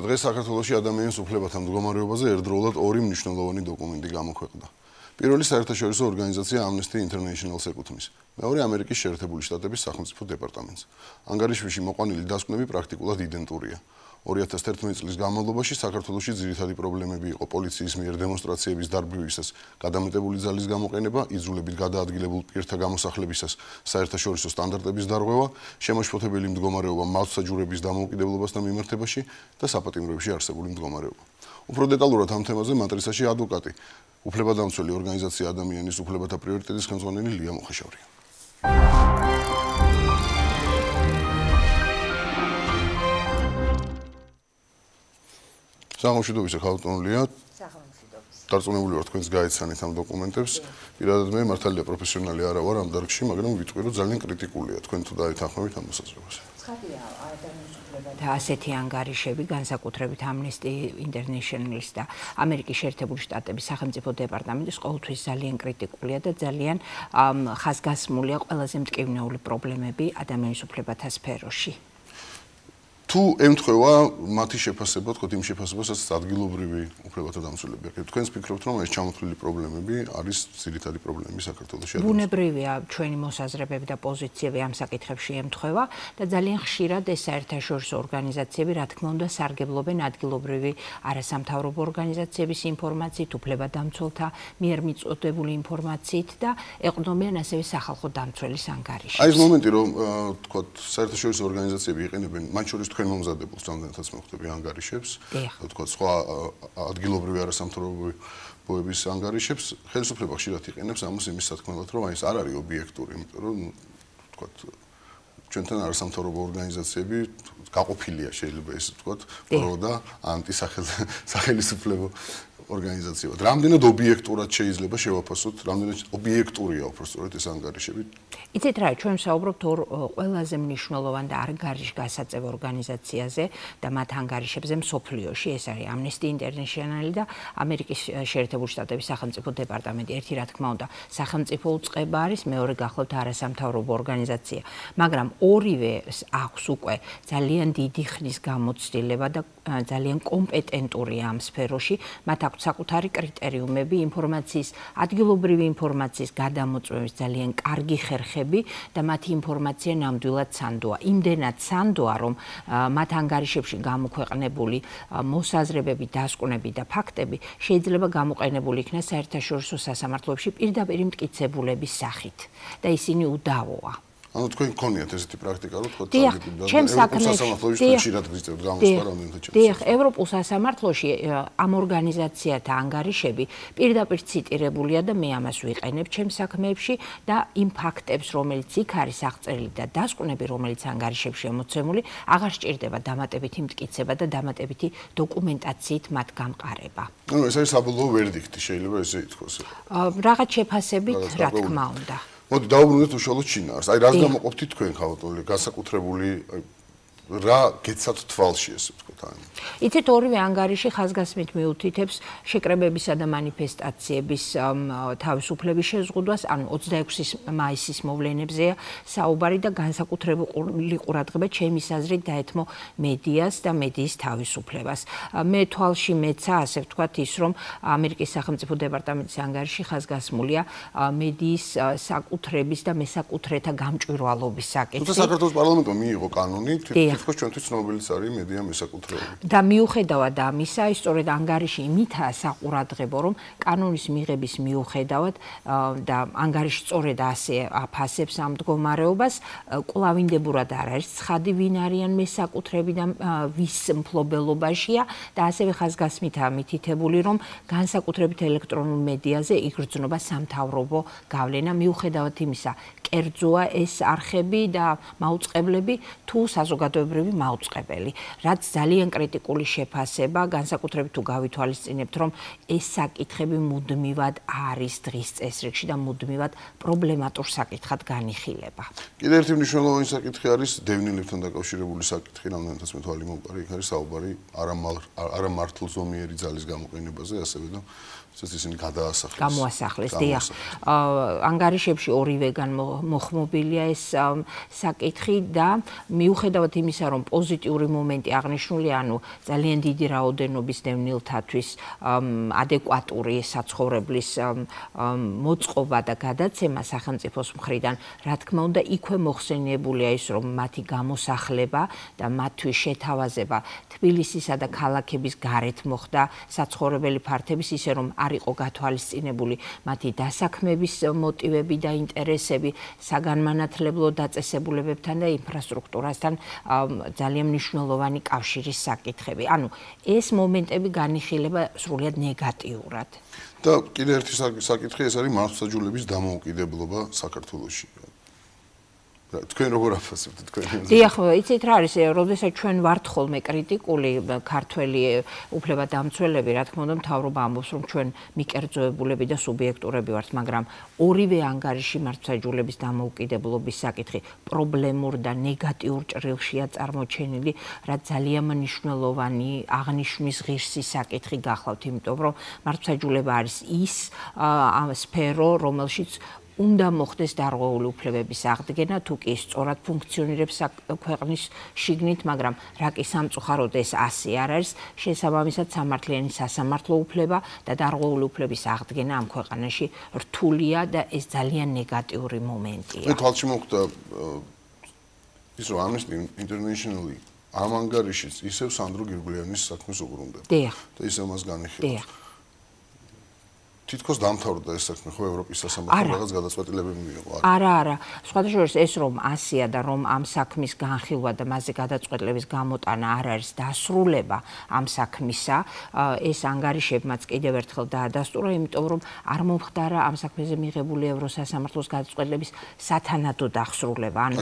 დღეს საქართველოში ადამიანის უფლებათა მდგომარეობაზე ერთდროულად ორი მნიშვნელოვანი დოკუმენტი გამოქვეყნდა. პირველი საერთაშორისო ორგანიზაცია Amnesty International-ს ეკუთვნის. მეორე ამერიკის შეერთებული შტატების სახელმწიფო დეპარტამენტს. ანგარიშში მოყვანილი დასკვნები პრაქტიკულად იდენტურია. 2011 წლის განმავლობაში საქართველოში ძირითადი პრობლემები იყო პოლიციის მიერ დემონსტრაციების დარბივისას, გადამეტებული ძალის გამოყენება, იძულებით გადაადგილებულ პირთა გამოსახლებისას, საერთაშორისო სტანდარტების დარღვევა, შემაშფოთებელი მდგომარეობა მართლმსაჯურების დამოუკიდებლობასთან მიმართებაში და საპატიმროებში არსებული მდგომარეობა. უფრო დეტალურად ამ თემაზე მატრიცაში ადვოკატი, უფლებადამცველი ორგანიზაცია ადამიანის უფლებათა პრიორიტეტის ხელმძღვანელი ლია მოხეშავრია. სამშვიდობისა ხალხტონულია. დარწმუნებული ვარ თქვენს გაეცანით ამ დოკუმენტებს. პირადად მე მართალია პროფესიონალი არა ვარ ამ დარგში, მაგრამ ვიტყვი რომ ძალიან კრიტიკულია თქვენ თუ დაეთანხმებით ამ მოსაზრებას. ცხადია ადამიანის უფლებათა ასეთი ანგარიშები განსაკუთრებით Amnesty International-ის და ამერიკის შეერთებული შტატების სახელმწიფო დეპარტამენტის ყოველთვის ძალიან კრიტიკულია და ძალიან ხაზგასმულია ყველაზე მტკივნეული პრობლემები ადამიანის უფლებათა სფეროში. თუ ემთხვევა მათი შეფასება, თქო იმ შეფასებასაც ადგილობრივი უფლებათა დამცველები აქ. თქვენს ფიქრობთ, რომ ეს ჩამოთვლილი პრობლემები არის ძირითადი პრობლემები საქართველოში? ბუნებრივია ჩვენი მოსაზრებები და პოზიციები ამ საკითხებში ემთხვევა და ძალიან ხშირად ეს საერთაშორისო ორგანიზაციები, რა თქმა უნდა, სარგებლობენ ადგილობრივი არასამთავრობო ორგანიზაციების ინფორმაციით, უფლებადამცველთა მიერ მიწოდებული ინფორმაციით და ეყრდნობიან ასევე სახალხო დამცველის ანგარიშებს. აი ეს მომენტი, რომ თქო საერთაშორისო ორგანიზაციები იყენებენ, მათ შორის თქვენ მომზადებულს რამდენადაც მოხდები ანგარიშებს, თქო სხვა ადგილობრივი არასამთავრობოების ანგარიშებს, ხელისუფლება ხშირად იყენებს ამას იმის სათქმელად, რომ აი ეს არ არის ობიექტური, იმიტომ რომ თქო ჩვენთან არასამთავრობო ორგანიზაციები გაყოფილია შეიძლება ესე ვთქვათ, პრო და ანტისახელისუფლებო ორგანიზაციებად. რამდენად ობიექტურად შეიძლება შევაფასოთ, რამდენად ობიექტურია უბრალოდ ეს ანგარიშები? იცით რა, ჩვენ ვსაუბრობთ ორ ყველაზე მნიშვნელოვან და არგარიშგასაწევ ორგანიზაციაზე და მათ ანგარიშებზე მსოფლიოში, ეს არის Amnesty International და ამერიკის შეერთებული შტატების სახელმწიფო დეპარტამენტი. ერთი რა თქმა უნდა, სახელმწიფო უწყება არის, მეორე გახლავთ არასამთავრობო ორგანიზაცია, მაგრამ ორივე აქვს უკვე ძალიან დიდი ხნის გამოცდილება და ძალიან კომპეტენტურია ამ სფეროში, მათ აქვს საკუთარი კრიტერიუმები, ინფორმაციის, ადგილობრივი ინფორმაციის გადამოწმების ძალიან კარგი ხერხები და მათი ინფორმაცია ნამდვილად სანდოა. იმდენად სანდოა, რომ მათ ანგარიშებში გამოქვეყნებული მოსაზრებები, დასკვნები და ფაქტები შეიძლება გამოყენებული იქნას საერთაშორისო სასამართლოებში პირდაპირ მტკიცებულების სახით და ისინი უდავოა. ანუ თქვენ გქონიათ ესეთი პრაქტიკა, რომ თქო ჩემს საქმეში ხშირად გზით გამოსვლა რამდენად ჩემს. დიახ, ევროპულ სასამართლოში ამ ორგანიზაციათა ანგარიშები პირდაპირ ციტირებულია და მე ამას ვიყენებ ჩემს საქმეებში და იმ ფაქტებს, რომელიც იქ არის აღწერილი და დასკვნები, რომელიც ანგარიშებში ემოცემული, აღარ სჭირდება დამატებითი მტკიცება და დამატებითი დოკუმენტაციით მათ გამყარება. ანუ ეს არის საბოლოო ვერდიქტი, შეიძლება ესე ითქვას. რაღაც შეფასებით, რა თქმა უნდა. მოდი დავუბრუნდეთ უშუალოდ შინაარსს. აი რას გამოყოფთ თქვენ ხალხტონელი განსაკუთრებული რა გეცათ თვალში ესე ვთქვათ აი. იცით ორივე ანგარიში ხაზგასმით მიუთითებს შეკრებებისა და მანიფესტაციების თავისუფლების შეზღუდვას, ანუ 26 მაისის მოვლენებზეა საუბარი და განსაკუთრებული ყურადღება ჩემის აზრით დაეთმო მედიას და მედიის თავისუფლებას. მე თვალში მეცა, ასე ვთქვათ, ის რომ ამერიკის სახელმწიფო დეპარტამენტის ანგარიში ხაზგასმულია მედიის საკუთრების და მესაკუთრეთა გამჭვირვალობის საკითხი. თუმცა საქართველოს პარლამენტმა მიიღო კანონი თითქოს ჩვენთვის ცნობილიც არის მედია მესაკუთრეობა. და მიუხედავად ამისა, სწორედ ანგარიში იმითაა საყურადღებო, რომ კანონის მიღების მიუხედავად და ანგარიში სწორედ ასე აფასებს ამ მდგომარეობას, კვლავინდებურად არ არის ცხადი ვინ არიან მესაკუთრები და ვის მფლობელობაშია და ასევე ხაზგასმითაა მითითებული, რომ განსაკუთრებით ელექტრონულ მედიაზე იგრძნობა სამთავრობო გავლენა, მიუხედავად იმისა, კერძოა ეს არხები და მაუწყებლები თუ საზოგადოებრივი მაუწყებელი, რაც ძალიან კრიტიკული შეფასება, განსაკუთრებით თუ გავითვალისწინებთ, რომ ეს საკითხები მუდმივად არის დღის წესრიგში და მუდმივად პრობლემატურ საკითხად განიხილება. კიდევ ერთი მნიშვნელოვანი საკითხი არის დევნილებთან დაკავშირებული საკითხი, რამდენადაც მე თვალი მომყარი, იქ არის საუბარი არამართლზომიერი ძალის გამოყენებაზე, ასევე და სადაც ისინი გადაასახლეს. გამოასახლეს, დიახ. ანგარიშებში ორივეგან მოხმობილია ეს საკითხი და მიუხედავად იმისა, რომ პოზიტიური მომენტი აღნიშნულია, ანუ ძალიან დიდი რაოდენობის დევნილთათვის ადეკვატური საცხოვრებლის მოწყობა და გადაცემა სახელმწიფოს მხრიდან, რა თქმა უნდა, იქვე მოხსენიებულია ის, რომ მათი გამოსახლება და მათთვის შეთავაზება თბილისისა და ქალაქების გარეთ მოხდა საცხოვრებელი ფართების, ისე რომ არ იყო გათვალისწინებული მათი დასაქმების მოტივები და ინტერესები საგანმანათლებლო დაწესებულებებთან და ინფრასტრუქტურასთან ძალიან მნიშვნელოვანი კავშირის საკითხები. ანუ ეს მომენტები განიხილება სრულიად ნეგატიურად. და კიდე ერთი საკითხი ეს არის მართლმსაჯულების დამოუკიდებლობა საქართველოში. თქვენ როგორ აფასებთ თქვენ? დიახ, იცით რა არის, როდესაც ჩვენ ვართ ხოლმე კრიტიკული ქართველი უფლებადამცველები, რა თქმა უნდა, მთავრობა ამბობს, რომ ჩვენ მიკერძოებულები და სუბიექტურები ვართ, მაგრამ ორივე ანგარიში მართლმსაჯულების დამოუკიდებლობის საკითხი პრობლემურ და ნეგატიურ ჭრილშია წარმოჩენილი, რაც ძალიან მნიშვნელოვანი აღნიშვნის ღირსი საკითხი გახლავთ, იმიტომ რომ მართლმსაჯულება არის ის სფერო, რომელშიც უნდა მოხდეს დარღვეული უფლებების აღდგენა, თუ კი სწორად ფუნქციონირებს ქვეყნის შიგნით, მაგრამ რა კი სამწუხაროდ ეს ასე არ არის, შესაბამისად სამართლიანი სასამართლო უფლება და დარღვეული უფლების აღდგენა ამ ქვეყანაში რთულია და ეს ძალიან ნეგატიური მომენტია. მე თვალში მოხვდა ის, რომ Amnesty International-ი ამ ანგარიშიც ისევ სანდრო გირგვლიანის საქმეს უბრუნდება. დიახ. და ისევ მას განიხილავს. დიახ. თითქოს დამთავრდა ეს საქმე, ხო, ევროპის სასამართლომ რაღაც გადაწყვეტილებები მიიღო. არა. სხვადასხვა ეს რომ ასია და რომ ამ საქმის განხილვა და მასზე გადაწყვეტილების გამოტანა არ არის დასრულება ამ საქმისა, ეს ანგარიშებმაც კიდევ ერთხელ დაადასტურა, იმიტომ რომ არ მომხდარა ამ საქმეზე მიღებული ევროსასამართლოს გადაწყვეტილების სათანადო დასრულება. ანუ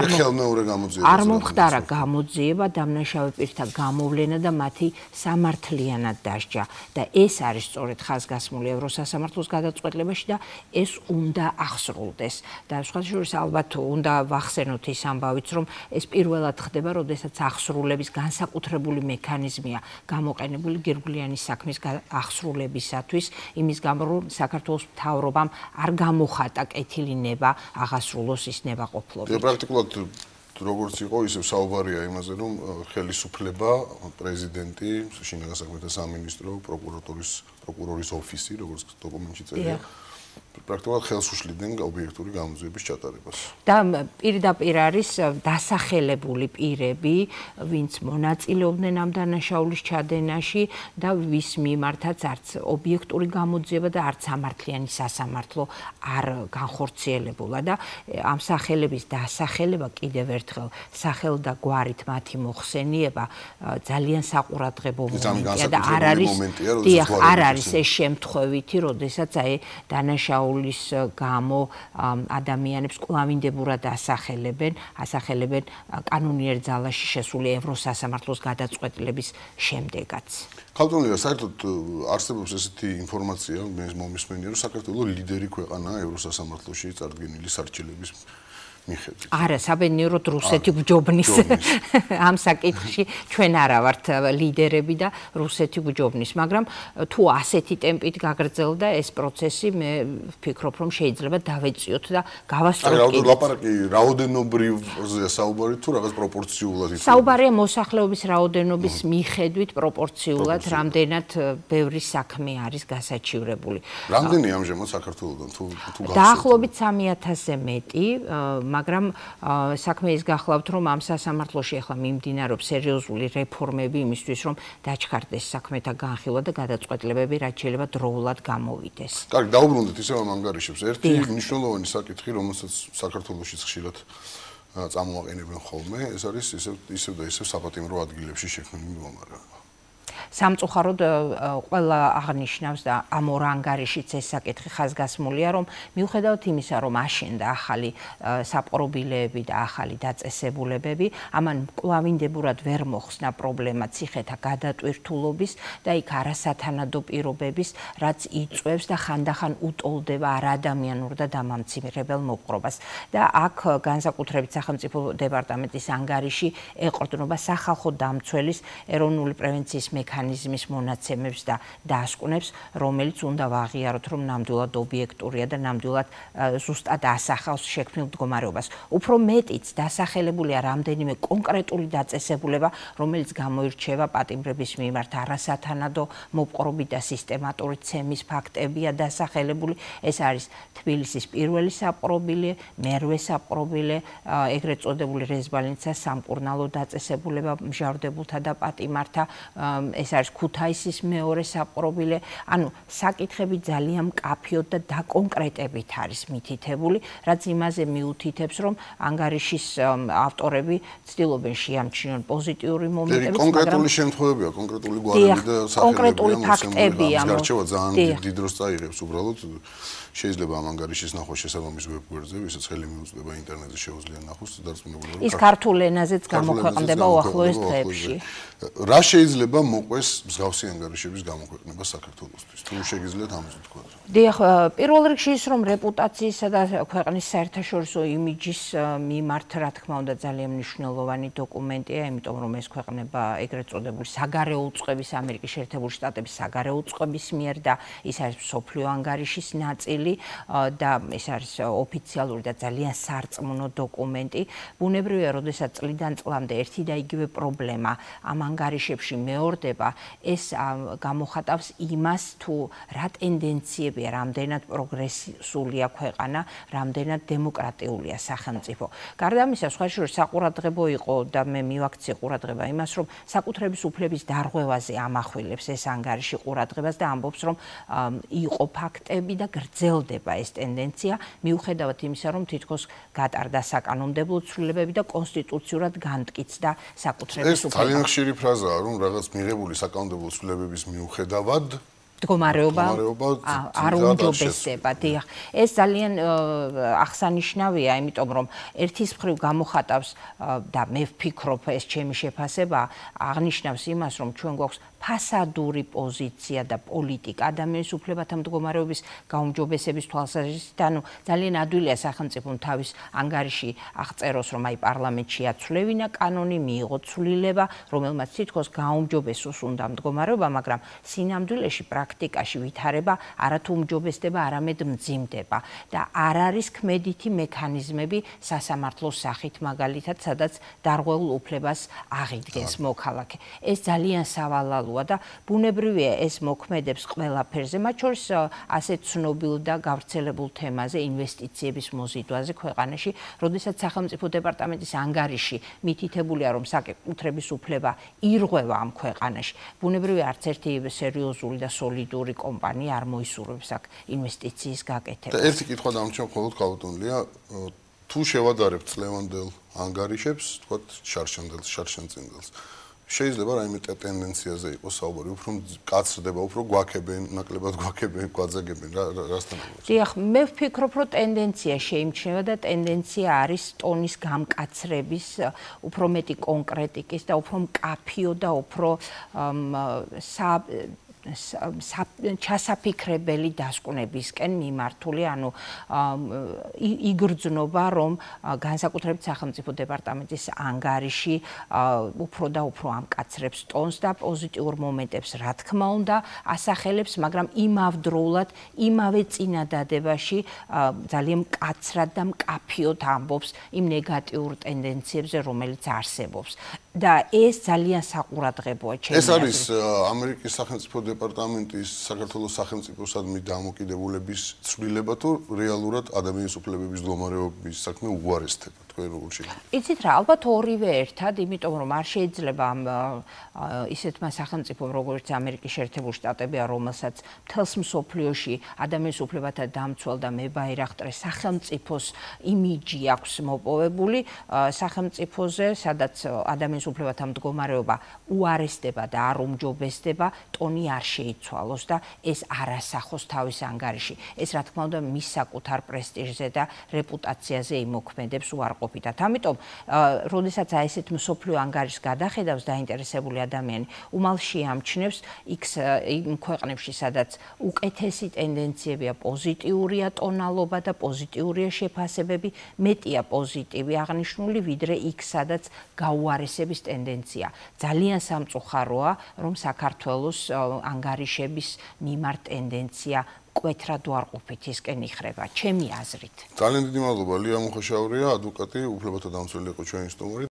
არ მომხდარა გამოძიება, დამნაშავე პირთა გამოვლენა და მათი სამართლიანად დასჯა. და ეს არის სწორედ ხაზგასმული ევროსასამართლოს გადაწყვეტილებაში და ეს უნდა აღსრულდეს. და სხვადასხვა ალბათ უნდა ვახსენოთ ის ამბავიც, რომ ეს პირველად ხდება, როდესაც აღსრულების განსაკუთრებული მექანიზმია გამოყენებული გირგვლიანის საქმის აღსრულებისათვის, იმის გამო, რომ საქართველოს მთავრობამ არ გამოხატა კეთილი ნება აღასრულოს ის ნებაყოფლობით. პრაქტიკულად როგორც იყო, ისევ საუბარია იმაზე, რომ ხელისუფლება, პრეზიდენტი, შინაგან საქმეთა სამინისტრო, პროკურორის ოფისი, როგორც დოკუმენტში წერია, პრაქტიკულად ხელს უშლიდნენ ობიექტური გამოძიების ჩატარებას. და პირდაპირ არის დასახელებული პირები, ვინც მონაწილეობდნენ ამ დანაშაულის ჩადენაში და ვის მიმართაც არც ობიექტური გამოძიება და არც სამართლიანი სასამართლო არ განხორციელებულა და ამ სახელების დასახელება კიდევ ერთხელ სახელ და გვარით მათი მოხსენიება ძალიან საყურადღებო მომენტია და არ არის ეს შემთხვევითი, როდესაც აი დანაშაულის გამო ადამიანებს კვლავინდებურად ასახელებენ კანონიერ ძალაში შესული ევროსასამართლოს გადაწყვეტილების შემდეგაც. ქალბატონია, საერთოდ არსებობს ესეთი ინფორმაცია, მე მომისმენია, რომ საქართველოს ლიდერი ქვეყანაა ევროსასამართლოში წარდგენილი სარჩელების მიხედვით. არა, საბედნიეროდ რუსეთი გვჯობნის ამ საკითხში ჩვენ არა ვართ ლიდერები და რუსეთი გვჯობნის, მაგრამ თუ ასეთი ტემპით გაგრძელდა ეს პროცესი, მე ვფიქრობ, რომ შეიძლება დავეწიოთ და გავასწოროთ. ლაპარაკი რაოდენობრივია საუბარი თუ რაღაც პროპორციულად იცვლება? საუბარია მოსახლეობის რაოდენობის მიხედვით პროპორციულად, რამდენად ბევრი საქმე არის გასაჩივრებული. რამდენი ამჟამად საქართველოსთან თუ დაახლოებით 3000-ზე მეტი, მაგრამ საქმე ის გახლავთ, რომ ამ სასამართლოში ახლა მიმდინარეობს სერიოზული რეფორმები იმისთვის, რომ დაჩქარდეს საქმეთა განხილვა და გადაწყვეტილებები რაც შეიძლება დროულად გამოვიდეს. კარგი, დაუბრუნდეთ ისევ ამ ანგარიშებს. ერთი მნიშვნელოვანი საკითხი, რომელსაც საქართველოშიც ხშირად წამოაყენებენ ხოლმე, ეს არის ისევ და ისევ საპატიმრო ადგილებში შექმნილი მდგომარეობა. სამწუხაროდ ყველა აღნიშნავს და ამ ორ ანგარიშიც ეს საკითხი ხაზგასმულია, რომ მიუხედავად იმისა, რომ აშენდა ახალი საპყრობილეები და ახალი დაწესებულებები, ამან კვლავინდებურად ვერ მოხსნა პრობლემა ციხეთა გადატვირთულობის და იქ არასათანადო პირობების, რაც იწვევს და ხანდახან უტოლდება არაადამიანურ და დამამცირებელ მოპყრობას. და აქ განსაკუთრებით სახელმწიფო დეპარტამენტის ანგარიში ეყრდნობა სახალხო დამცველის ეროვნული პრევენციის მექანიზმის მექანიზმის მონაცემებს და დასკვნებს, რომელიც უნდა ვაღიაროთ, რომ ნამდვილად ობიექტურია და ნამდვილად ზუსტად ასახავს შექმნილ მდგომარეობას. უფრო მეტიც დასახელებულია რამდენიმე კონკრეტული დაწესებულება, რომელიც გამოირჩევა პატიმრების მიმართ არასათანადო მოპყრობით და სისტემატური ცემის ფაქტებია დასახელებული. ეს არის თბილისის პირველი საპყრობილე, მერვე საპყრობილე, ეგრეთ წოდებული რეზბალნიცას სამკურნალო დაწესებულება მჟავრდებულთა და პატიმართა, ეს არის ქუთაისის მეორე საპყრობილე. ანუ საკითხები ძალიან მკაფიოდ და დაკონკრეტებით არის მითითებული, რაც იმაზე მიუთითებს, რომ ანგარიშის ავტორები ცდილობენ შეამჩნიონ პოზიტიური მომენტები, კონკრეტული შემთხვევებია, კონკრეტული გვარები და კონკრეტული ფაქტებია. გარჩევა ძალიან დიდ დროს წაიღებს უბრალოდ. შეიძლება ამ ანგარიშის ნახვა შესაბამის ვებგვერდზე, ვისაც ხელი მიუწვდება ინტერნეტზე შეუძლია ნახოს დარწმუნებული. ის ქართულ ენაზეც გამოქვეყნდება უახლოეს დღეებში. რა შეიძლება მოყვეს მსგავსი ანგარიშების გამოქვეყნება საქართველოსთვის? თუ შეგიძლიათ ამაზე თქვა. დიახ, პირველ რიგში ის რომ რეპუტაციისა და ქვეყნის საერთაშორისო იმიჯის მიმართ, რა თქმა უნდა, ძალიან მნიშვნელოვანი დოკუმენტია, იმიტომ რომ ეს ქვეყნება ეგრეთ წოდებული საგარეო უწყების ამერიკის შეერთებული შტატების საგარეო უწყების მიერ და ის არის მსოფლიო ანგარიშის ნაწილი და ეს არის ოფიციალური და ძალიან სარწმუნო დოკუმენტი. ბუნებრივია, როდესაც წლიდან წლამდე ერთი და იგივე პრობლემა ამ ანგარიშებში მეორდება, ეს გამოხატავს იმას, თუ რა ტენდენციებია, რამდენად პროგრესულია ქვეყანა, რამდენად დემოკრატიულია სახელმწიფო. გარდა ამისა, სხვა შორის საყურადღებო იყო და მე მივაქცია ყურადღება იმას, რომ საკუთრების უფლების დარღვევაზე ამახვილებს ეს ანგარიში ყურადღებას და ამბობს, რომ იყო ფაქტები და გრძელდება ეს ტენდენცია, მიუხედავად იმისა, რომ თითქოს გატარდა საკანონმდებლო ცვლილებები და კონსტიტუციურად განმტკიცდა საკუთრების უფლება. ეს ძალიან ხშირი ფრაზაა, რომ რაღაც მიღებული საკანონმდებლო ცვლილებების მიუხედავად მდგომარეობა არ უმჯობესდება. დიახ, ეს ძალიან აღსანიშნავია, იმიტომ რომ ერთის მხრივ გამოხატავს და მე ვფიქრობ, ეს ჩემი შეფასება აღნიშნავს იმას, რომ ჩვენ გვაქვს ფასადური პოზიცია და პოლიტიკა ადამიანის უფლებათა მდგომარეობის გაუმჯობესების თვალსაზრისით, ანუ ძალიან ადვილია სახელმწიფომ თავის ანგარიში აღწეროს, რომ აი პარლამენტში აცვლევინა კანონი, მიიღო ცვლილება, რომელმაც თითქოს გაუმჯობესოს უნდა მდგომარეობა, მაგრამ სინამდვილეში პრაქტიკაში ვითარება არათუ უმჯობესდება, არამედ მძიმდება და არ არის ქმედითი მექანიზმები სასამართლოს სახით მაგალითად, სადაც დარღვეულ უფლებას აღიდგენს მოქალაქე. ეს ძალიან სავალალოა და ბუნებრივია ეს მოქმედებს ყველაფერზე, მათ შორის ასეთ ცნობილ და გავრცელებულ თემაზე, ინვესტიციების მოზიდვაზე ქვეყანაში, როდესაც სახელმწიფო დეპარტამენტის ანგარიში მითითებულია, რომ საკუთრების უფლება ირღვევა ამ ქვეყანაში. ბუნებრივია არც ერთი სერიოზული და სოლიდური კომპანია არ მოისურვებს აქ ინვესტიციის გაკეთებას. და ერთი კითხვა დამრჩა მხოლოდ ქალბატონია, თუ შევადარებთ წლევანდელ ანგარიშებს, თქვათ შარშანწინდელს. შეიძლება რაიმე ტენდენციაზე იყოს საუბარი, უფრო კაცრდება, უფრო გვაქებენ, ნაკლებად გვაქებენ, გვაძაგებენ, რასთან არის? დიახ, მე ვფიქრობ, რომ ტენდენცია შეიმჩნევა და ტენდენცია არის ტონის გამკაცრების, უფრო მეტი კონკრეტიკის და უფრო მკაფიო და უფრო ჩასაფიქრებელი დასკვნებისკენ მიმართული, ანუ იგრძნობა, რომ განსაკუთრებით სახელმწიფო დეპარტამენტის ანგარიში უფრო და უფრო ამკაცრებს ტონს და პოზიტიურ მომენტებს, რა თქმა უნდა, ასახელებს, მაგრამ იმავდროულად, იმავე წინადადებაში ძალიან მკაცრად და მკაფიოდ ამბობს იმ ნეგატიურ ტენდენციებზე, რომელიც არსებობს. და ეს ძალიან საყურადღებოა ჩემი აზრით. ეს არის ამერიკის სახელმწიფო დეპარტამენტის საქართველოს სახელმწიფოსადმი დამოკიდებულების ცვლილება თუ რეალურად ადამიანის უფლებების მდგომარეობის საქმე უგვარესდება თქვენ როგორ შეგვიძლია? იცით რა, ალბათ ორივე ერთად, იმიტომ რომ არ შეიძლება ისეთმა სახელმწიფომ, როგორც ამერიკის შეერთებული შტატებია, რომელსაც მთელს მსოფლიოში ადამიანის უფლებათა დამცველ და მებაირახტრე სახელმწიფოს იმიჯი აქვს მოპოვებული, სახელმწიფოზე, სადაც ადამიანის უფლებათა მდგომარეობა უარესდება და არ უმჯობესდება, ტონი არ შეიცვალოს და ეს არ ასახოს თავის ანგარიში. ეს რა თქმა უნდა მის საკუთარ პრესტიჟზე და რეპუტაციაზე იმოქმედებს უარყოფითად. უარყოფითად. ამიტომ, როდესაც აი ესეთ მსოფლიო ანგარიშს გადახედავს დაინტერესებული ადამიანი, უმალ შეამჩნევს იმ ქვეყნებში, სადაც უკეთესი ტენდენციებია, პოზიტიურია ტონალობა და პოზიტიურია შეფასებები, მეტია პოზიტივი აღნიშნული, ვიდრე იქ, სადაც გაუარესების ტენდენცია. ძალიან სამწუხაროა, რომ საქართველოს ანგარიშების მიმართ ტენდენცია მკვეთრად უარყოფითისკენ იხრება, ჩემი აზრით. ძალიან დიდი მადლობა ლია მუხაშაურია, ადვოკატი, უფლებათა დამცველი იყო ჩვენი სტუმარი.